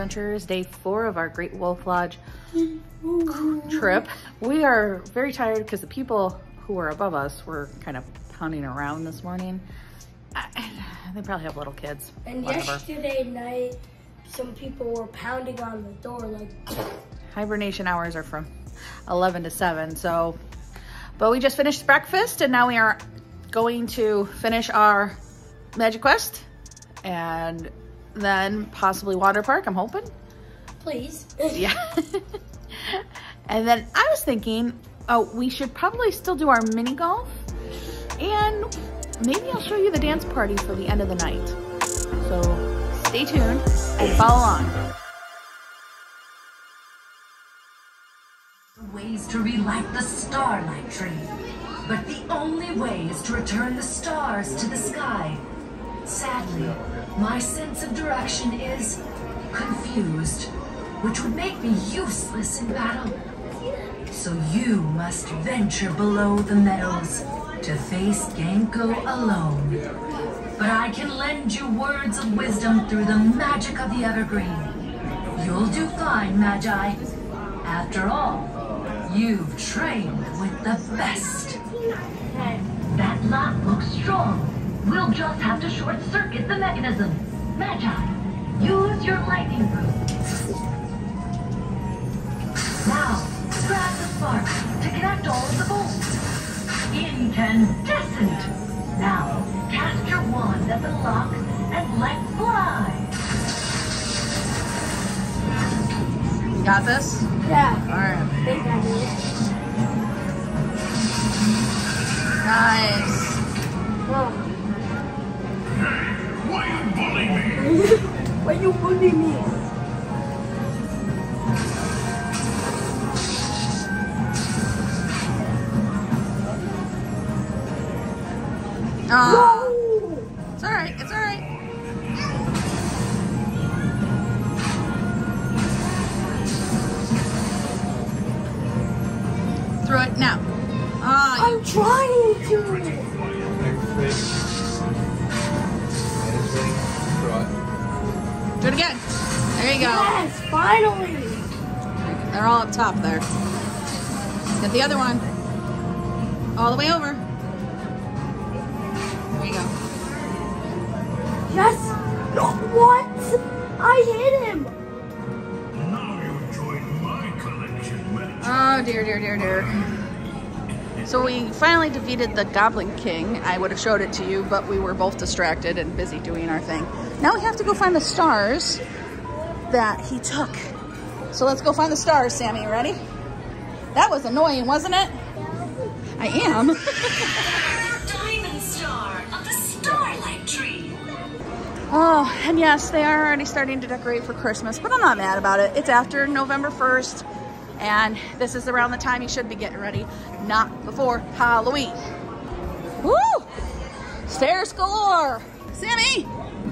Adventures, day 4 of our Great Wolf Lodge trip. We are very tired because the people who were above us were kind of pounding around this morning. They probably have little kids. And yesterday night, some people were pounding on the door like... Hibernation hours are from 11 to 7, so... But we just finished breakfast and now we are going to finish our MagiQuest and then possibly water park, I'm hoping. Please. Yeah. And then I was thinking, we should probably still do our mini golf and maybe I'll show you the dance party for the end of the night. So stay tuned and follow along. Ways to relight the starlight tree, but the only way is to return the stars to the sky. Sadly, my sense of direction is confused, which would make me useless in battle. So you must venture below the meadows to face Genko alone. But I can lend you words of wisdom through the magic of the evergreen. You'll do fine, Magi. After all, you've trained with the best. That lock looks strong. We'll just have to short-circuit the mechanism. Magi, use your lightning room. Now, grab the spark to connect all of the bolts. Incandescent! Now, cast your wand at the lock and let fly. You got this? Yeah. All right. I think I do. Nice. Oh. Why you bullying me? Why you bully me? Oh, it's all right. It's all right. Throw it now. I'm trying to. Do it again. There you go. Yes, finally. They're all up top there. Get the other one. All the way over. There you go. Yes. No, what? I hit him. Now you join my collection, Magic. Oh dear, dear, dear, dear. So we finally defeated the Goblin King. I would have showed it to you, but we were both distracted and busy doing our thing. Now we have to go find the stars that he took. So let's go find the stars, Sammy. You ready? That was annoying, wasn't it? I am. Diamond star of the starlight tree. Oh, and yes, they are already starting to decorate for Christmas, but I'm not mad about it. It's after November 1st, and this is around the time you should be getting ready, not before Halloween. Woo! Stairs galore! Sammy!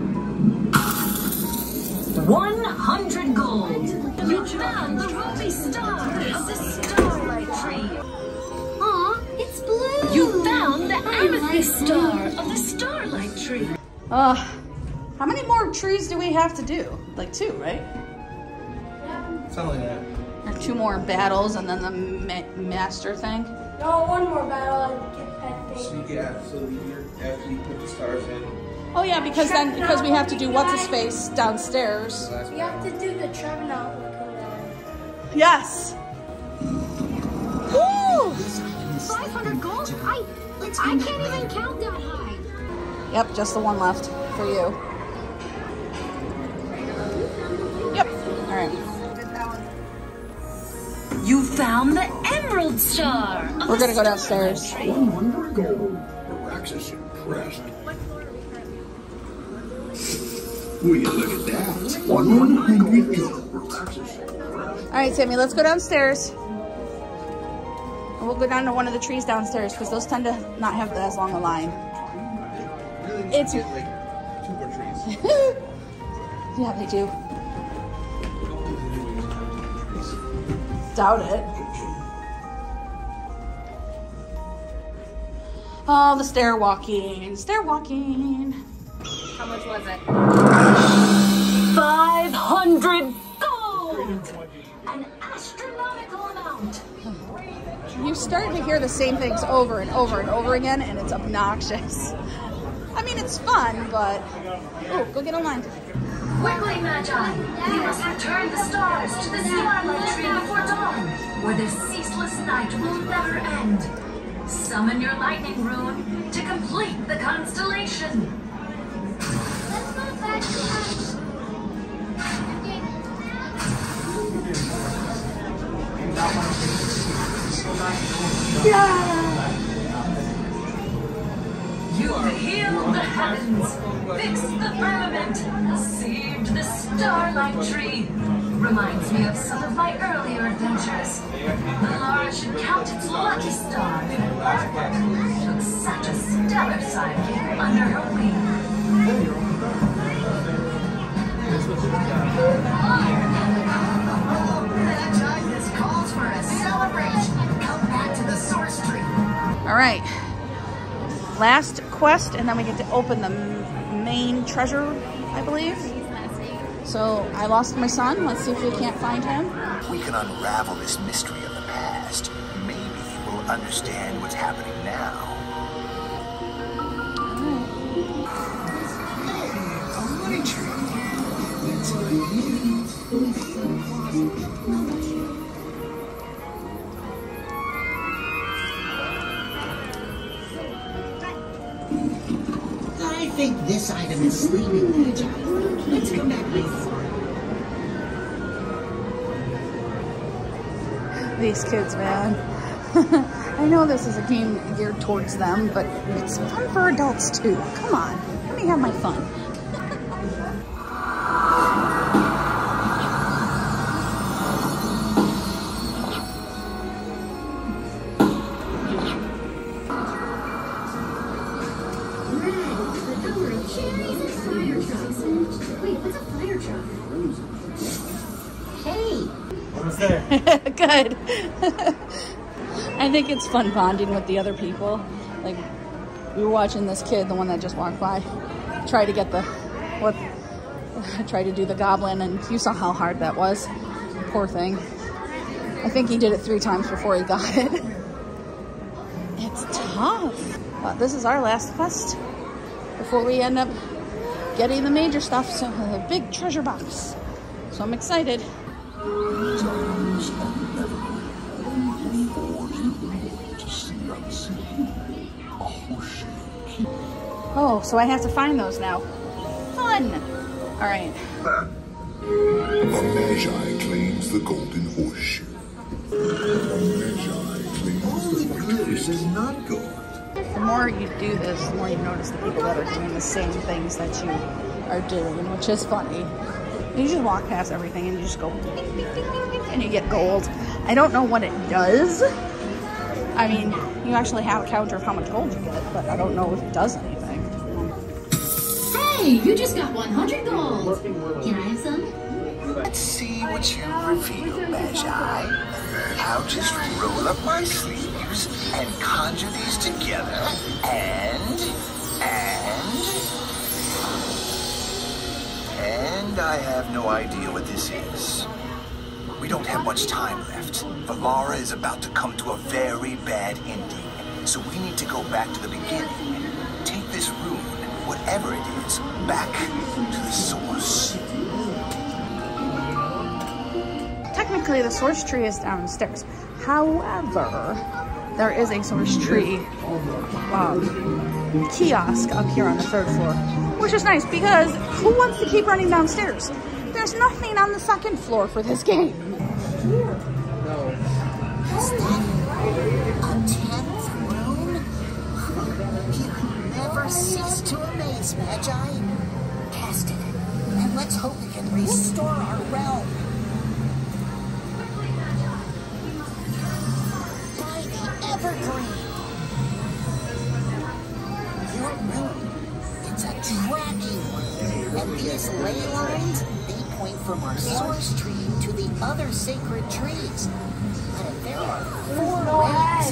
100 gold. You found the ruby star of the starlight tree. Aw, it's blue. You found the amethyst star of the starlight tree. How many more trees do we have to do? Like 2, right? Something like that. Or 2 more battles and then the master thing? No, one more battle. I get that thing. So yeah, so after you put the stars in. Oh yeah, because we have to do what's-his-face downstairs. We have to do the Trevenant looking guy. Yes! Woo! 500 gold? I can't even count that high. Yep, just the one left for you. Yep, all right. You found the emerald star. We're gonna go downstairs. 100 gold. Araxis impressed. Will you look at that? 100 gold. Araxis impressed. All right, Sammy, let's go downstairs. And we'll go down to one of the trees downstairs because those tend to not have as long a line. It's Get like 2 more trees. yeah, they do. Doubt it. Oh, the stair walking. Stair walking. How much was it? 500 gold! An astronomical amount. You start to hear the same things over and over and over again, and it's obnoxious. I mean, it's fun, but... Oh, go get online. Quickly, Magi! We must return the stars to the starlight tree before dawn, where the ceaseless night will never end. Summon your lightning rune to complete the constellation. Let's go back to the house. You've healed the heavens, fixed the firmament, saved the starlight tree. Reminds me of some of my earlier adventures. Lara should count its lucky star. Took such a stellar sidekick under her wing. This calls for a celebration. Come back to the source tree. All right. Last quest, and then we get to open the main treasure, I believe. So I lost my son. Let's see if we can't find him. We can unravel this mystery of the past. Maybe we'll understand what's happening now. I think this item is sleeping, Magi. Let's come back later. These kids, man. I know this is a game geared towards them, but it's fun for adults too. Come on, let me have my fun. Wait, what's a fire truck? Hey! What's there? Good. I think it's fun bonding with the other people. Like, we were watching this kid, the one that just walked by, try to get try to do the goblin, and you saw how hard that was. Poor thing. I think he did it 3 times before he got it. It's tough. But this is our last quest before we end up getting the major stuff, so the big treasure box. So I'm excited. Oh, so I have to find those now. Fun! All right. The Magi claims the golden horseshoe. The Magi claims the white is not gold. The more you do this, the more you notice the people that are doing the same things that you are doing, which is funny. You just walk past everything and you just go ding, ding, ding, ding, ding, and you get gold. I don't know what it does. I mean, you actually have a counter of how much gold you get, but I don't know if it does anything. Hey, you just got 100 gold. Can I have some? Let's see what you reveal, Magi. I'll just roll up my sleeves and conjure these together, and I have no idea what this is. We don't have much time left. Valara is about to come to a very bad ending, so we need to go back to the beginning. Take this rune, whatever it is, back to the source. Technically, the source tree is downstairs. However, there is a source tree kiosk up here on the 3rd floor, which is nice because who wants to keep running downstairs? There's nothing on the 2nd floor for this game. Is that a 10th rune? You never cease to amaze, Magi. Cast it, and let's hope we can restore our realm. By the Evergreen. Your rune, it's a tracking rune. And these ley lines, they point from our source tree to the other sacred trees. And there are 4 ways.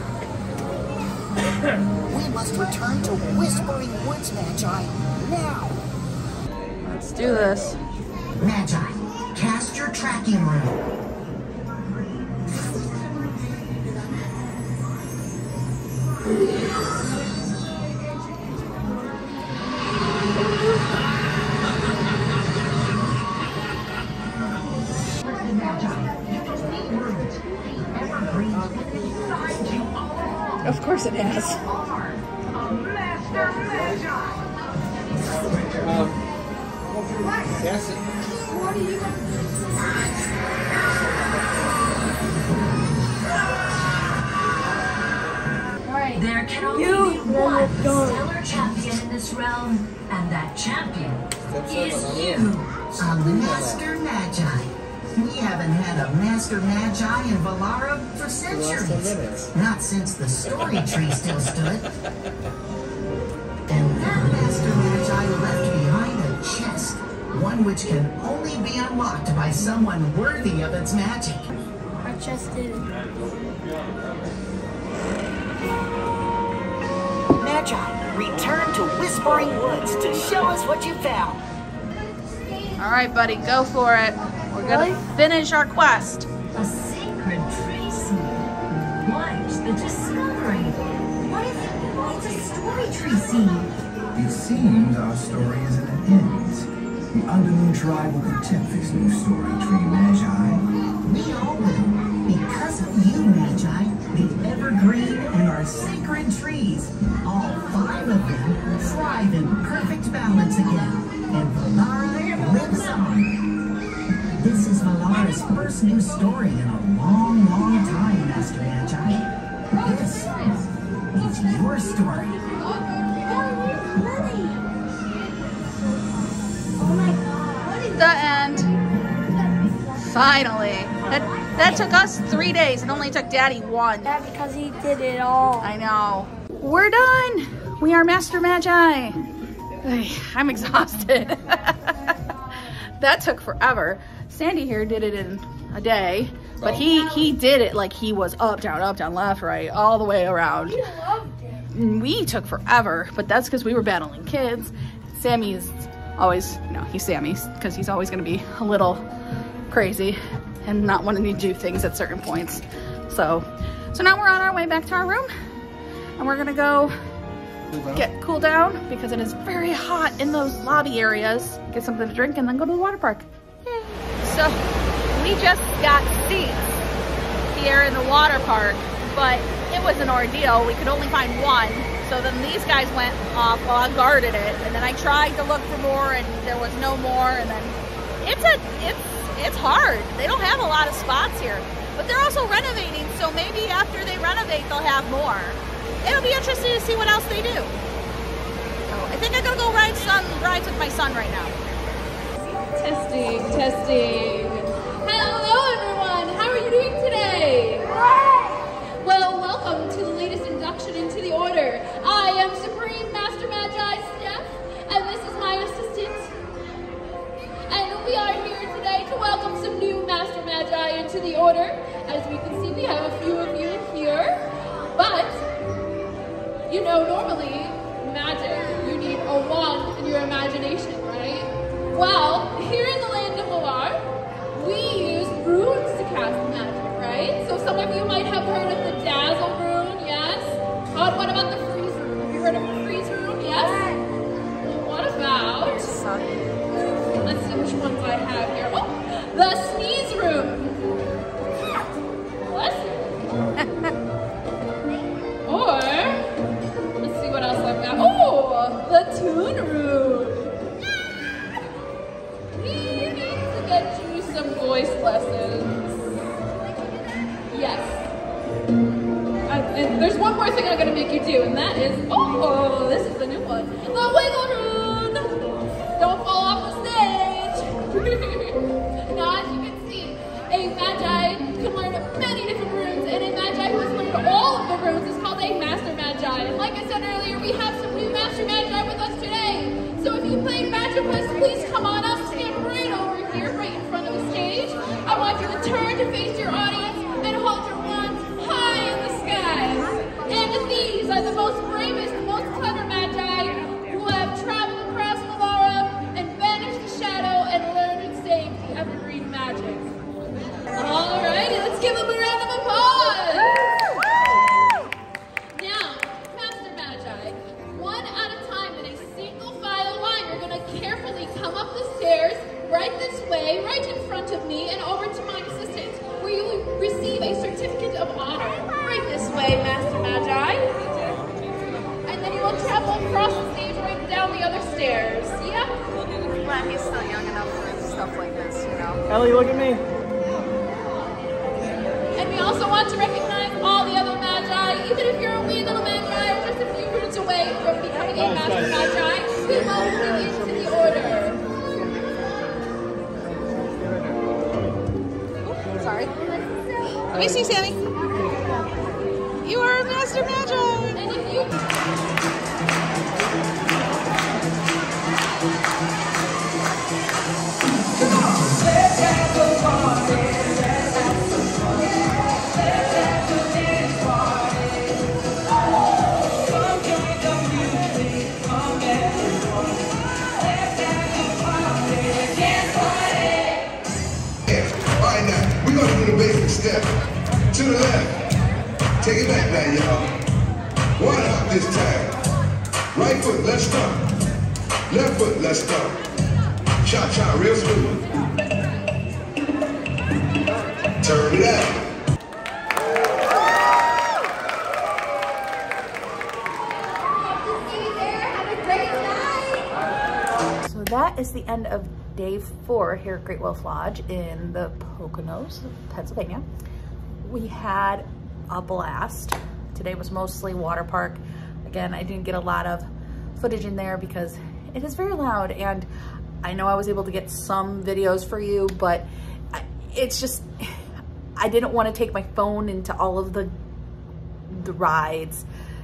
We must return to Whispering Woods, Magi, now. Let's do this. Magi, cast your tracking rune. Of course it has. Yes. There can only be one stellar champion in this realm, and that champion is you. A Master Magi. We haven't had a Master Magi in Valara for centuries. Not since the story tree still stood. And that Master Magi left behind a chest. One which can only be unlocked by someone worthy of its magic. Our chest did. Magi, return to Whispering Woods to show us what you found. All right, buddy, go for it. We're gonna finish our quest. A sacred tree seed. Watch the discovery. What if it's a story tree seed? It seems our story is at an end. The Undermoon tribe will protect this new story tree, Magi. We all will, because of you, Magi, the evergreen and our sacred trees. All 5 of them thrive in perfect balance again, and Valara lives on. This is Valara's first new story in a long, long time, Master Magi. This is your story. Oh my god. The end. Finally. That took us 3 days. It only took Daddy 1. Yeah, because he did it all. I know. We're done. We are Master Magi. I'm exhausted. That took forever. Sandy here did it in a day, but he did it like he was up, down, left, right, all the way around. He loved it. We took forever, but that's because we were battling kids. Sammy's always, he's Sammy's because he's always going to be a little crazy and not wanting to do things at certain points. So now we're on our way back to our room, and we're gonna go get cool down because it is very hot in those lobby areas. Get something to drink and then go to the water park. Yay. So we just got seats here in the water park, but it was an ordeal. We could only find one. So then these guys went off while I guarded it, and then I tried to look for more and there was no more, and then it's hard. They don't have a lot of spots here, but they're also renovating, so maybe after they renovate, they'll have more. It'll be interesting to see what else they do. So I think I'm gonna go ride rides with my son right now. Testing. Hello everyone, how are you doing today? Well, welcome to the latest induction into the order. I am Supreme Master Magi Steph, and this is my assistant. And we are here today to welcome some new Master Magi into the order. As we can see, we have a few of you here, but normally magic, you need a wand in your imagination, right? Well, here in the land of Valar, we use runes to cast magic, right? So some of you might have heard of the Dazzle rune, yes? What about the Freeze rune? Have you heard of the Freeze rune, yes? Well, what about, let's see which ones I have here. Oh, the Sneeze rune. Bless you. Or, let's see what else I've got. Oh, the Toon rune. We need to get you some voice lessons. Yes. And there's one more thing I'm going to make you do, and that is, oh, this is the new one. The Wiggle rune. Don't fall off the stage. Now, as you can see, a Magi can learn many different runes, and a Magi who has learned all of the runes is called a Master Magi. And like I said earlier, we have some new Master Magi with us today. So if you played MagiQuest, please come on up, stand right over here, right in front of the stage. I want you to turn to face your audience and hold your wands high in the skies. And these are the most bravest, most clever Magi who have traveled across Valara and banished the shadow and learned its me and over to my assistant, where you will receive a certificate of honor. Right this way, Master Magi. And then you will travel across the stage right down the other stairs. Yep. Glad he's still young enough for stuff like this, you know. Ellie, look at me. And we also want to recognize all the other Magi, even if you're a wee little Magi or just a few roots away from becoming a Master Magi, we welcome you into the order. Oops, sorry. Let me see, Sammy. You are a Master Magi. And if you... Step to the left. Take it back now, y'all. One hop this time. Right foot, let's start. Left foot, let's start. Cha-cha, real smooth. Turn it out. So that is the end of day 4 here at Great Wolf Lodge in the Poconos, Pennsylvania. We had a blast. Today was mostly water park. Again, I didn't get a lot of footage in there because it is very loud, and I know I was able to get some videos for you, but it's just, I didn't want to take my phone into all of the rides.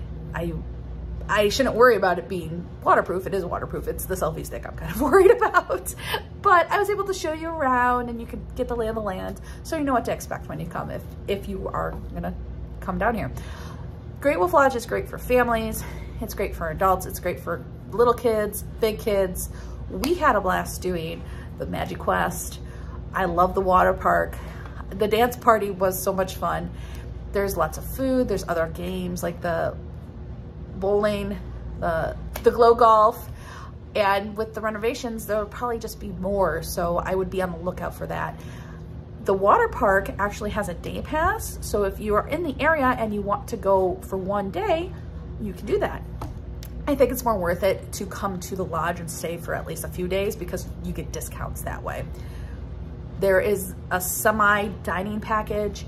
I shouldn't worry about it being waterproof. It is waterproof. It's the selfie stick I'm kind of worried about. But I was able to show you around, and you could get the lay of the land so you know what to expect when you come if you are gonna come down here. Great Wolf Lodge is great for families. It's great for adults. It's great for little kids, big kids. We had a blast doing the MagiQuest. I love the water park. The dance party was so much fun. There's lots of food. There's other games like the bowling, the glow golf, and with the renovations there'll probably just be more, so I would be on the lookout for that. The water park actually has a day pass, so if you are in the area and you want to go for one day, you can do that. I think it's more worth it to come to the lodge and stay for at least a few days because you get discounts that way. There is a semi-dining package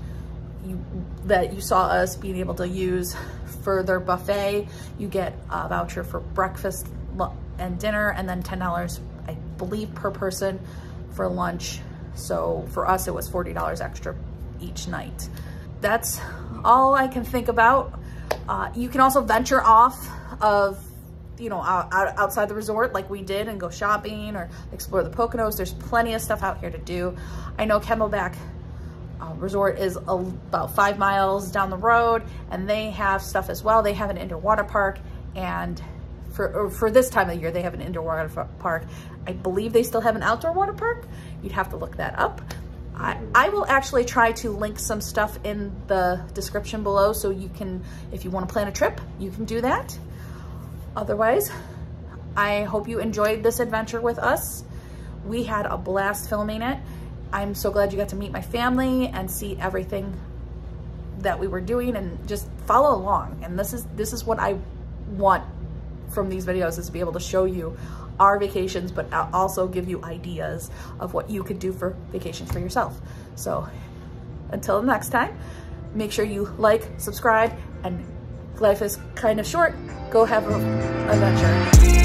that you saw us being able to use for their buffet. You get a voucher for breakfast and dinner, and then $10, I believe, per person for lunch. So for us, it was $40 extra each night. That's all I can think about. You can also venture off of, you know, outside the resort like we did and go shopping or explore the Poconos. There's plenty of stuff out here to do. I know Camelback Resort is about 5 miles down the road, and they have stuff as well. They have an indoor water park, and for this time of the year, they have an indoor water park. I believe they still have an outdoor water park. You'd have to look that up. I will actually try to link some stuff in the description below, so you can, if you want to plan a trip, you can do that. Otherwise, I hope you enjoyed this adventure with us. We had a blast filming it. I'm so glad you got to meet my family and see everything that we were doing and just follow along. And this is what I want from these videos, is to be able to show you our vacations, but also give you ideas of what you could do for vacations for yourself. So until next time, make sure you like, subscribe, and life is kind of short. Go have an adventure.